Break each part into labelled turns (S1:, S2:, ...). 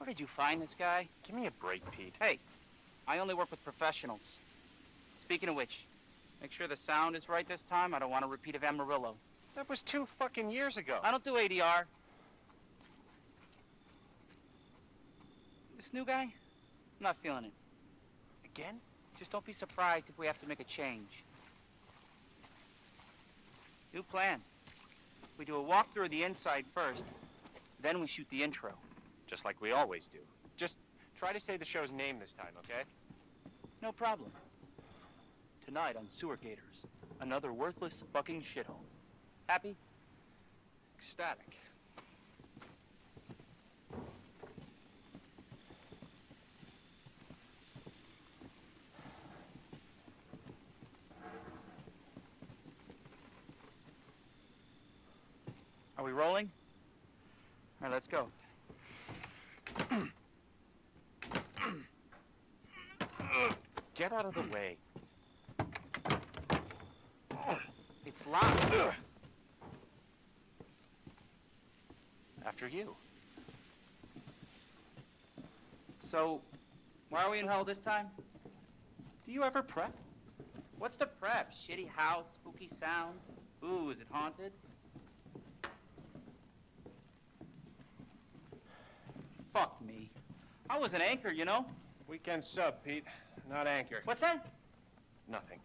S1: did you find this guy?
S2: Give me a break, Pete.
S1: Hey, I only work with professionals. Speaking of which, make sure the sound is right this time. I don't want a repeat of Amarillo.
S2: That was 2 fucking years ago.
S1: I don't do ADR. This new guy, I'm not feeling it.
S2: Again?
S1: Just don't be surprised if we have to make a change. New plan. We do a walkthrough of the inside first, then we shoot the intro.
S2: Just like we always do. Just try to say the show's name this time, okay?
S1: No problem. Tonight on Sewer Gators, another worthless fucking shithole. Happy?
S2: Ecstatic.
S1: Are we rolling? All right, let's go.
S2: Get out of the way.
S1: It's locked.
S2: After you.
S1: So, why are we in hell this time?
S2: Do you ever prep?
S1: What's the prep? Shitty house, spooky sounds? Ooh, is it haunted? Fuck me. I was an anchor, you know?
S2: Weekend sub, Pete. Not anchor.
S1: What's that?
S2: Nothing.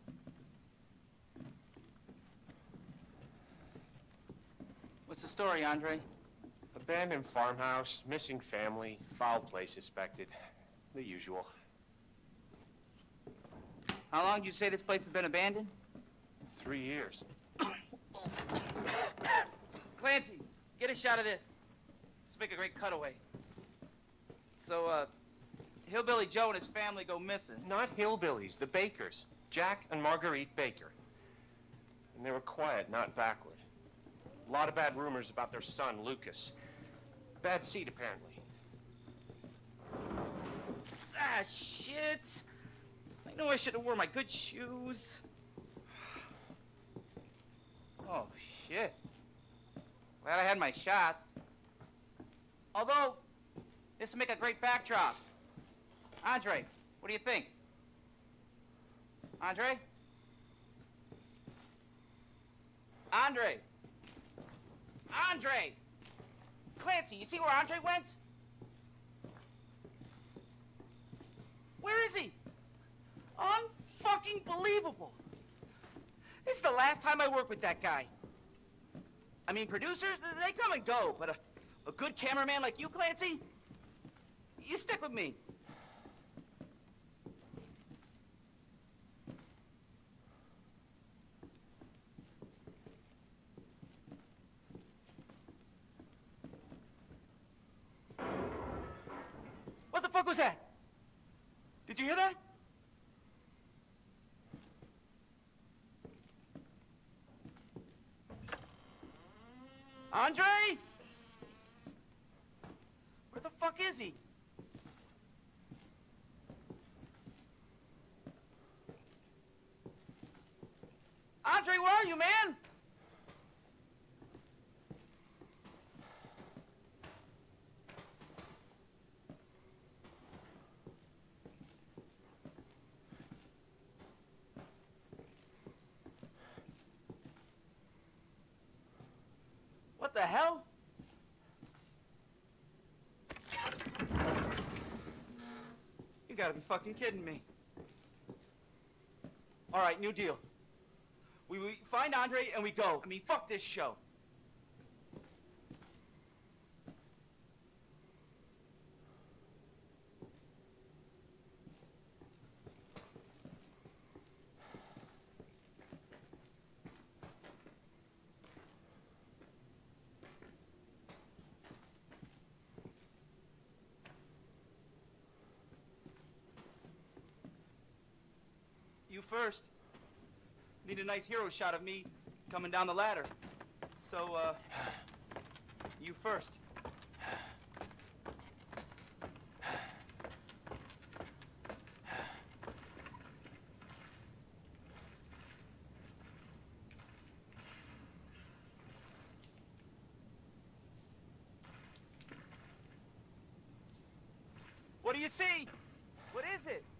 S1: What's the story, Andre?
S2: Abandoned farmhouse, missing family, foul play suspected. The usual.
S1: How long did you say this place has been abandoned?
S2: 3 years.
S1: Clancy, get a shot of this. Let's make a great cutaway. So, Hillbilly Joe and his family go missing.
S2: Not hillbillies, the Bakers. Jack and Marguerite Baker. And they were quiet, not backward. A lot of bad rumors about their son, Lucas. Bad seed, apparently.
S1: Ah, shit. I know I should have worn my good shoes. Oh, shit. Glad I had my shots. Although, this would make a great backdrop. Andre, what do you think? Andre? Andre! Andre! Clancy, you see where Andre went? Where is he? Unfucking believable. This is the last time I work with that guy. I mean, producers, they come and go, but a good cameraman like you, Clancy, you stick with me. What the fuck was that? Did you hear that? Andre? Where the fuck is he? Andre, where are you, man? What the hell? You gotta be fucking kidding me. All right, new deal. We find Andre and we go. I mean, fuck this show. You first. Need a nice hero shot of me coming down the ladder. So, you first. What do you see? What is it?